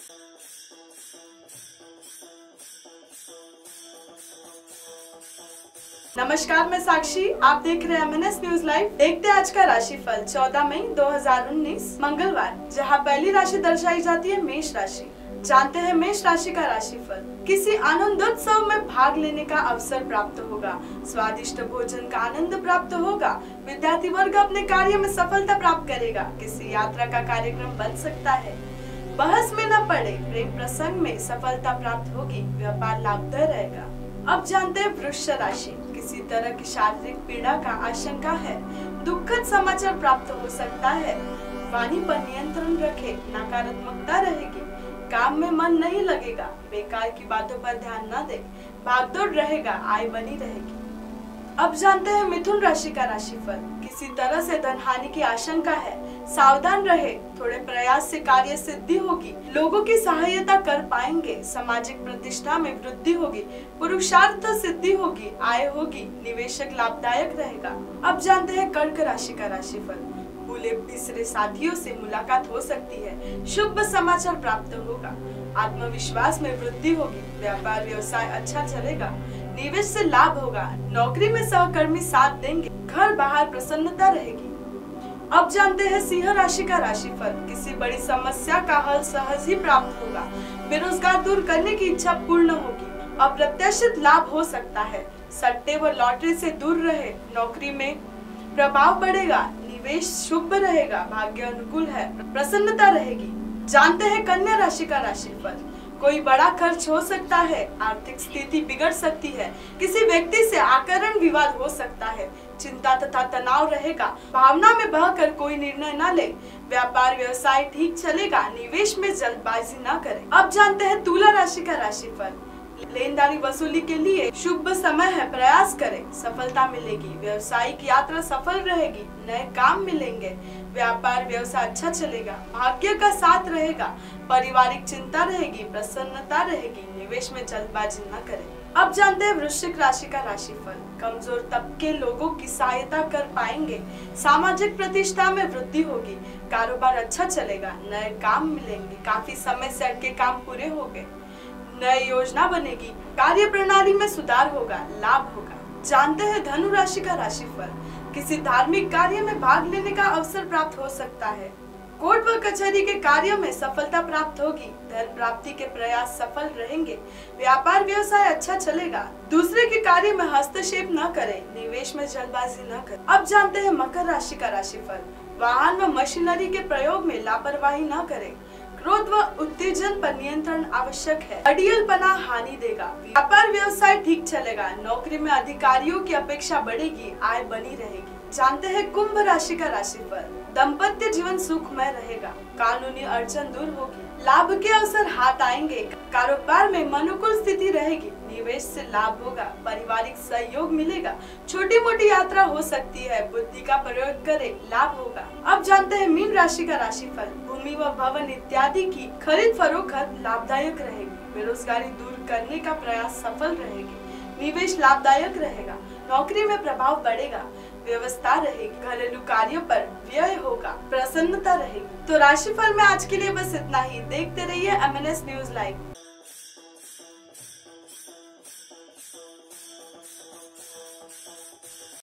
नमस्कार, मैं साक्षी। आप देख रहे हैं MNS न्यूज लाइव। देखते हैं आज का राशिफल 14 मई 2019 मंगलवार, जहां पहली राशि दर्शाई जाती है मेष राशि। जानते हैं मेष राशि का राशिफल। किसी आनंदोत्सव में भाग लेने का अवसर प्राप्त होगा। स्वादिष्ट भोजन का आनंद प्राप्त होगा। विद्यार्थी वर्ग अपने कार्य में सफलता प्राप्त करेगा। किसी यात्रा का कार्यक्रम बन सकता है। बहस में न पड़े, प्रेम प्रसंग में सफलता प्राप्त होगी। व्यापार लाभदायक रहेगा। अब जानते हैं वृष राशि। किसी तरह की शारीरिक पीड़ा का आशंका है। दुखद समाचार प्राप्त हो सकता है। वाणी पर नियंत्रण रखे, नकारात्मकता रहेगी। काम में मन नहीं लगेगा। बेकार की बातों पर ध्यान न दे। भागदौड़ रहेगा, आय बनी रहेगी। अब जानते हैं मिथुन राशि का राशिफल। किसी तरह से धन हानि की आशंका है। सावधान रहे, थोड़े प्रयास से कार्य सिद्धि होगी। लोगों की सहायता कर पाएंगे। सामाजिक प्रतिष्ठा में वृद्धि होगी। पुरुषार्थ सिद्धि होगी, आय होगी। निवेशक लाभदायक रहेगा। अब जानते हैं कर्क राशि का राशिफल। भूले बिसरे साथियों से मुलाकात हो सकती है। शुभ समाचार प्राप्त होगा। आत्मविश्वास में वृद्धि होगी। व्यापार व्यवसाय अच्छा चलेगा। निवेश से लाभ होगा। नौकरी में सहकर्मी साथ देंगे। घर बाहर प्रसन्नता रहेगी। अब जानते हैं सिंह राशि का राशिफल। किसी बड़ी समस्या का हल सहज ही प्राप्त होगा। बेरोजगार दूर करने की इच्छा पूर्ण होगी। अप्रत्याशित लाभ हो सकता है। सट्टे व लॉटरी से दूर रहे। नौकरी में प्रभाव बढ़ेगा। निवेश शुभ रहेगा। भाग्य अनुकूल है। प्रसन्नता रहेगी। जानते हैं कन्या राशि का राशिफल। कोई बड़ा खर्च हो सकता है। आर्थिक स्थिति बिगड़ सकती है। किसी व्यक्ति से आकरण विवाद हो सकता है। चिंता तथा तनाव रहेगा। भावना में बहकर कोई निर्णय न ले। व्यापार व्यवसाय ठीक चलेगा। निवेश में जल्दबाजी न करें। अब जानते हैं तुला राशि का राशिफल। लेनदारी वसूली के लिए शुभ समय है। प्रयास करें, सफलता मिलेगी। व्यवसायिक यात्रा सफल रहेगी। नए काम मिलेंगे। व्यापार व्यवसाय अच्छा चलेगा। भाग्य का साथ रहेगा। पारिवारिक चिंता रहेगी। प्रसन्नता रहेगी। निवेश में जल्दबाजी न करें। अब जानते हैं वृश्चिक राशि का राशिफल। कमजोर तबके लोगों की सहायता कर पाएंगे। सामाजिक प्रतिष्ठा में वृद्धि होगी। कारोबार अच्छा चलेगा। नए काम मिलेंगे। काफी समय से अटके काम पूरे हो गए। नई योजना बनेगी। कार्य प्रणाली में सुधार होगा। लाभ होगा। जानते हैं धनु राशि का राशिफल। किसी धार्मिक कार्य में भाग लेने का अवसर प्राप्त हो सकता है। कोर्ट व कचहरी के कार्यों में सफलता प्राप्त होगी। धन प्राप्ति के प्रयास सफल रहेंगे। व्यापार व्यवसाय अच्छा चलेगा। दूसरे के कार्य में हस्तक्षेप न करें। निवेश में जल्दबाजी न करें। अब जानते हैं मकर राशि का राशिफल। वाहन व मशीनरी के प्रयोग में लापरवाही न करें। क्रोध व उत्तेजन पर नियंत्रण आवश्यक है। अड़ियलपना हानि देगा। व्यापार व्यवसाय ठीक चलेगा। नौकरी में अधिकारियों की अपेक्षा बढ़ेगी। आय बनी रहेगी। जानते हैं कुंभ राशि का राशिफल। दाम्पत्य जीवन सुखमय रहेगा। कानूनी अड़चन दूर होगी। लाभ के अवसर हाथ आएंगे। कारोबार में अनुकूल स्थिति रहेगी। निवेश से लाभ होगा। पारिवारिक सहयोग मिलेगा। छोटी मोटी यात्रा हो सकती है। बुद्धि का प्रयोग करें, लाभ होगा। अब जानते हैं मीन राशि का राशिफल। भूमि व भवन इत्यादि की खरीद फरोख्त लाभदायक रहेगी। बेरोजगारी दूर करने का प्रयास सफल रहेगी। निवेश लाभदायक रहेगा। नौकरी में प्रभाव बढ़ेगा। व्यवस्था रहेगी। घरेलू कार्यों पर व्यय होगा। प्रसन्नता रहेगी। तो राशिफल में आज के लिए बस इतना ही। देखते रहिए MNS न्यूज लाइव।